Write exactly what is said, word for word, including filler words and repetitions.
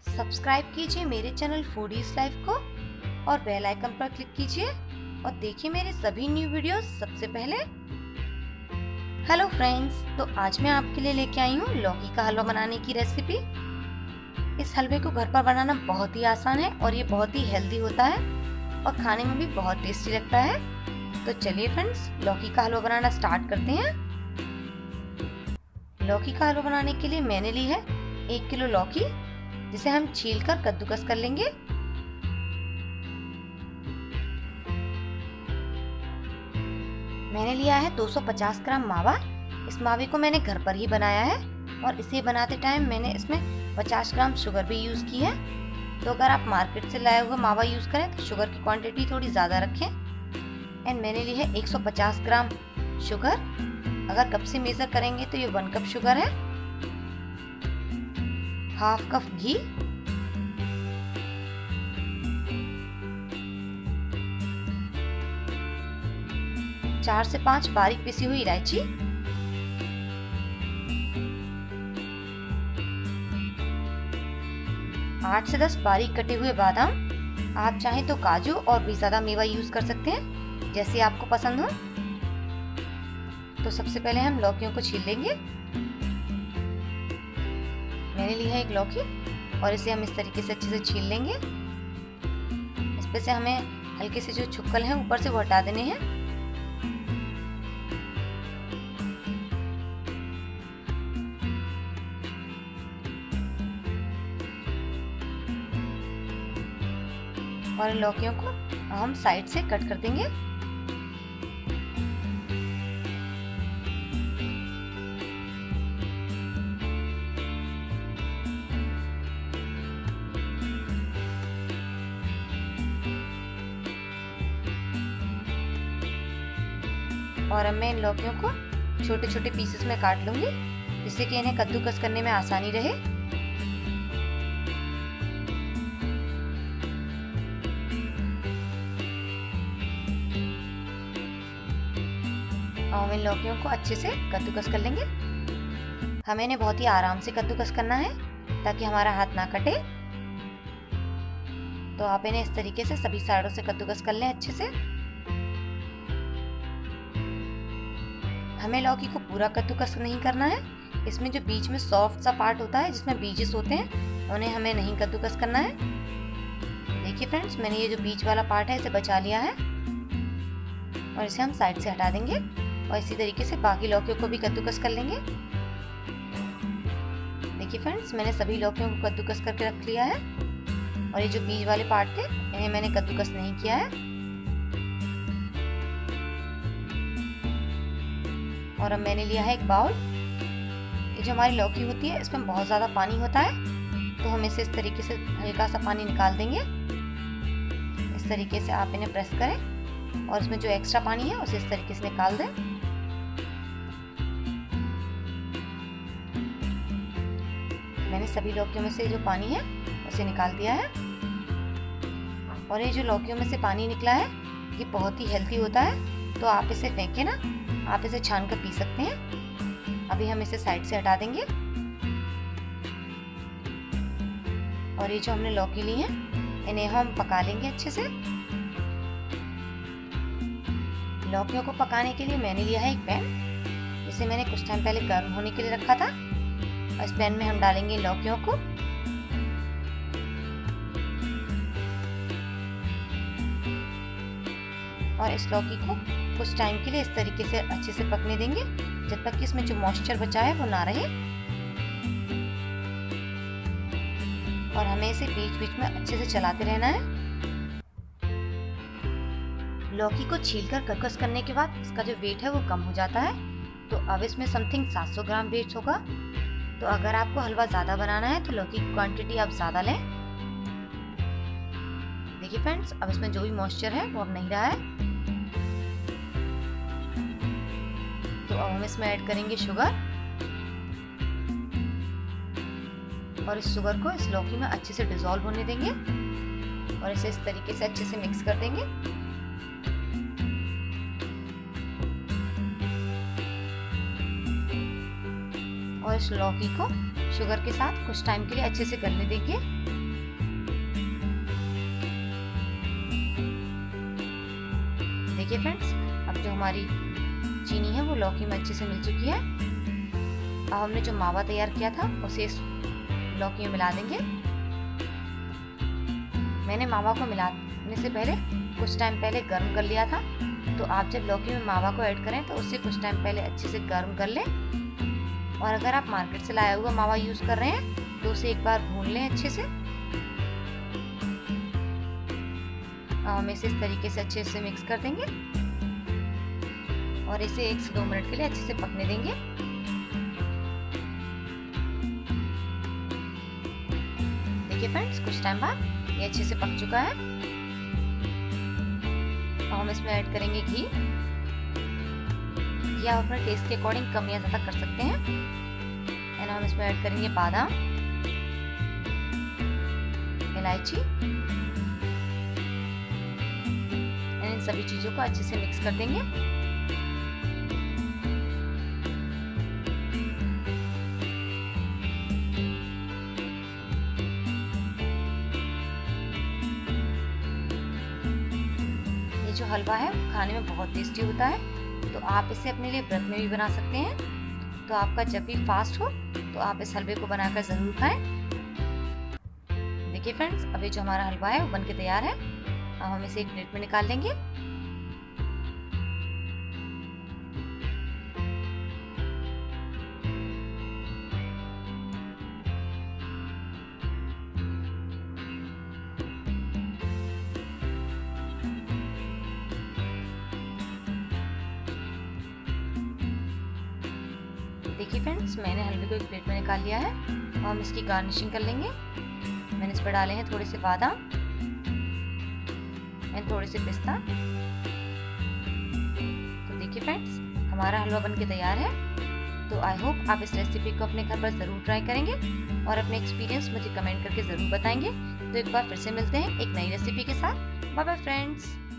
Subscribe कीजिए मेरे channel foodies life को और बेल आइकन पर क्लिक कीजिए और देखिए मेरे सभी न्यू वीडियोस सबसे पहले। हेलो फ्रेंड्स, तो आज मैं आपके लिए लेके आई हूँ लौकी का हलवा बनाने की रेसिपी। इस हलवे को घर पर बनाना बहुत ही आसान है और ये बहुत ही हेल्दी होता है और खाने में भी बहुत टेस्टी लगता है। तो चलिए फ्रेंड्स, लौकी का हलवा बनाना स्टार्ट करते हैं। लौकी का हलवा बनाने के लिए मैंने ली है एक किलो लौकी, जिसे हम छीलकर कद्दूकस कर लेंगे। मैंने लिया है दो सौ पचास ग्राम मावा। इस मावे को मैंने घर पर ही बनाया है और इसे बनाते टाइम मैंने इसमें पचास ग्राम शुगर भी यूज़ की है। तो अगर आप मार्केट से लाए हुए मावा यूज़ करें तो शुगर की क्वांटिटी थोड़ी ज़्यादा रखें। एंड मैंने ली है एक सौ पचास ग्राम शुगर। अगर कप से मेजर करेंगे तो ये वन कप शुगर है। हाफ कप घी, चार से पांच बारीक पिसी हुई इलायची, आठ से दस बारीक कटे हुए बादाम। आप चाहें तो काजू और भी ज्यादा मेवा यूज कर सकते हैं, जैसे आपको पसंद हो। तो सबसे पहले हम लौकियों को छील लेंगे। मैंने ली है एक लौकी और इसे हम इस तरीके से अच्छे से छील लेंगे। इस पे से हमें हल्के से जो छुक्कल हैं ऊपर से वो हटा देने हैं। और इन लौकियों को हम साइड से कट कर देंगे। और अब मैं इन लौकियों को छोटे छोटे पीसेस में काट लूंगी, जिससे कि इन्हें कद्दूकस करने में आसानी रहे। और इन लौकियों को अच्छे से कद्दूकस कर लेंगे। हमें इन्हें बहुत ही आराम से कद्दूकस करना है ताकि हमारा हाथ ना कटे। तो आप इन्हें इस तरीके से सभी साइडों से कद्दूकस कर लें अच्छे से। हमें लौकी को पूरा कद्दूकस नहीं करना है। इसमें जो बीच में सॉफ्ट सा पार्ट होता है, जिसमें बीजेस होते हैं, उन्हें हमें नहीं कद्दूकस करना है। देखिए फ्रेंड्स, मैंने ये जो बीच वाला पार्ट है इसे बचा लिया है और इसे हम साइड से हटा देंगे। और इसी तरीके से बाकी लौकियों को भी कद्दूकस कर लेंगे। देखिए फ्रेंड्स, मैंने सभी लौकियों को कद्दूकस करके रख लिया है और ये जो बीच वाले पार्ट थे इन्हें मैंने कद्दूकस नहीं किया है। और अब मैंने लिया है एक बाउल। ये जो हमारी लौकी होती है इसमें बहुत ज़्यादा पानी होता है, तो हम इसे इस तरीके से हल्का सा पानी निकाल देंगे। इस तरीके से आप इन्हें प्रेस करें और इसमें जो एक्स्ट्रा पानी है उसे इस तरीके से निकाल दें। मैंने सभी लौकियों में से जो पानी है उसे निकाल दिया है। और ये जो लौकियों में से पानी निकला है ये बहुत ही हेल्दी होता है, तो आप इसे फेंके ना, आप इसे छान कर पी सकते हैं। अभी हम इसे साइड से हटा देंगे। और ये जो हमने लौकी ली है इन्हें हम पका लेंगे अच्छे से। लौकियों को पकाने के लिए मैंने लिया है एक पैन, जिसे मैंने कुछ टाइम पहले गर्म होने के लिए रखा था। और इस पैन में हम डालेंगे लौकियों को। और इस लौकी को कुछ टाइम के लिए इस तरीके से अच्छे से पकने देंगे, जब तक कि इसमें जो मॉइस्चर बचा है वो ना रहे। और हमें इसे बीच बीच में अच्छे से चलाते रहना है। लौकी को छीलकर कद्दूकस करने के बाद इसका जो वेट है वो कम हो जाता है। तो अब इसमें समथिंग सात सौ ग्राम वेट होगा। तो अगर आपको हलवा ज़्यादा बनाना है तो लौकी की क्वांटिटी आप ज़्यादा लें। देखिए फ्रेंड्स, अब इसमें जो भी मॉइस्चर है वो अब नहीं रहा है। तो अब हम इसमें ऐड करेंगे शुगर। और इस शुगर को इस लौकी में अच्छे से डिसॉल्व होने देंगे और इसे इस तरीके से अच्छे से मिक्स कर देंगे। और इस लौकी को शुगर के साथ कुछ टाइम के लिए अच्छे से गलने देंगे। देखिए फ्रेंड्स, अब जो हमारी चीनी है वो लौकी में अच्छे से मिल चुकी है। अब हमने जो मावा तैयार किया था उसे इस लौकी में मिला देंगे। मैंने मावा को मिलाने से पहले कुछ टाइम पहले गर्म कर लिया था, तो आप जब लौकी में मावा को ऐड करें तो उससे कुछ टाइम पहले अच्छे से गर्म कर लें। और अगर आप मार्केट से लाया हुआ मावा यूज़ कर रहे हैं तो उसे एक बार भून लें अच्छे से। हम इसे इस तरीके से अच्छे से मिक्स कर देंगे और इसे एक से दो मिनट के लिए अच्छे से पकने देंगे। देखिए फ्रेंड्स, कुछ टाइम बाद ये अच्छे से पक चुका है। अब हम इसमें ऐड करेंगे घी। घी आप अपने टेस्ट के अकॉर्डिंग कम या ज़्यादा कर सकते हैं। एंड हम इसमें ऐड करेंगे बादाम, इलायची, इन सभी चीज़ों को अच्छे से मिक्स कर देंगे। ये जो हलवा है खाने में बहुत टेस्टी होता है, तो आप इसे अपने लिए व्रत में भी बना सकते हैं। तो आपका जब भी फास्ट हो तो आप इस हलवे को बनाकर ज़रूर खाएं। देखिए फ्रेंड्स, अभी जो हमारा हलवा है वो बनके तैयार है। अब हम इसे एक प्लेट में निकाल लेंगे। देखिए फ्रेंड्स, मैंने हलवे को एक प्लेट में निकाल लिया है और हम इसकी गार्निशिंग कर लेंगे। मैंने इस पर डाले हैं थोड़े से बादाम एंड थोड़े से पिस्ता। तो देखिए फ्रेंड्स, हमारा हलवा बनके तैयार है। तो आई होप आप इस रेसिपी को अपने घर पर ज़रूर ट्राई करेंगे और अपने एक्सपीरियंस मुझे कमेंट करके ज़रूर बताएंगे। तो एक बार फिर से मिलते हैं एक नई रेसिपी के साथ। Bye bye friends.